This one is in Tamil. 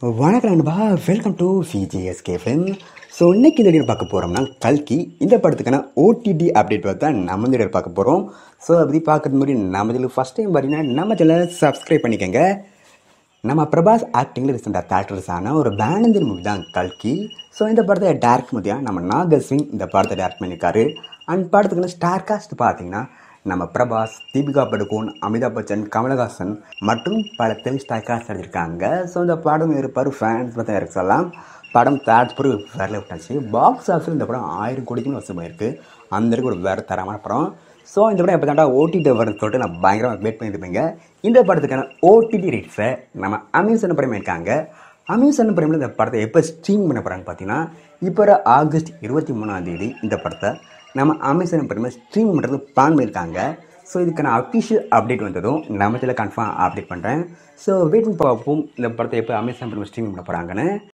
வணக்கம் நண்பா, welcome to CGSK film. So இன்னைக்கு இந்த வீடியோ பார்க்க போகிறோம்னா கல்கி இந்த படத்துக்கான ஓடிடி அப்டேட் தான் நம்ம இந்த வீடியோ பார்க்க போகிறோம். ஸோ அப்படி பார்க்கறது முன்னாடி நம்ம இதில் ஃபஸ்ட் டைம் பார்த்தீங்கன்னா நம்ம சேனலை சப்ஸ்கிரைப் பண்ணிக்கோங்க. நம்ம பிரபாஸ் ஆக்டிங்கில் ரீசெண்டாக தேட்டர்ஸ் ஆன ஒரு பேனந்தர் மூவி தான் கல்கி. ஸோ இந்த படத்தை டேரக்ட் மூவியாக நம்ம நாகர் சிங் இந்த படத்தை டேரக்ட் பண்ணியிருக்காரு. அண்ட் படத்துக்குள்ள ஸ்டார் காஸ்ட் பார்த்தீங்கன்னா நம்ம பிரபாஸ், தீபிகா படுகோன், அமிதாப் பச்சன், கமல் ஹாசன் மற்றும் பல தெலுங்கு ஸ்டார் காஸ்ட் எடுத்திருக்காங்க. ஸோ இந்த படம் இருப்பார் ஃபேன்ஸ் பார்த்தா இருக்கு சொல்லலாம். படம் தேட்ஸ்பூர் வேறு விட்டாச்சு. பாக்ஸ் ஆஃபீஸ் இந்த படம் 1000 கோடிக்குன்னு வசமாயிருக்கு. அந்த அளவுக்கு ஒரு வேறு தரமான படம். ஸோ இந்த படம் எப்போ தாண்டா ஓடிடி வரும்னு சொல்லிட்டு நான் பயங்கரமாக வெயிட் பண்ணிட்டு இருப்பீங்க. இந்த படத்துக்கான ஓடிடி ரைட்ஸை நம்ம அமேசான் பிரைம் இருக்காங்க. அமேசான் பிரைமில் இந்த படத்தை எப்போ ஸ்ட்ரீம் பண்ண போகிறாங்க பார்த்தீங்கன்னா இப்போ ஆகஸ்ட் 23 இந்த படத்தை நம்ம அமேசான் பிரைமில் ஸ்ட்ரீம் பண்ணுறது பிளான் பண்ணியிருக்காங்க. ஸோ இதுக்கான அஃபிஷியல் அப்டேட் வந்ததும் நம்ம இதில் கன்ஃபார்ம் அப்டேட் பண்ணுறேன். ஸோ வெயிட் பண்ணி பார்ப்போம் இந்த படத்தை எப்போ அமேசான் பிரைமில் ஸ்ட்ரீம் பண்ண போகிறாங்கன்னு.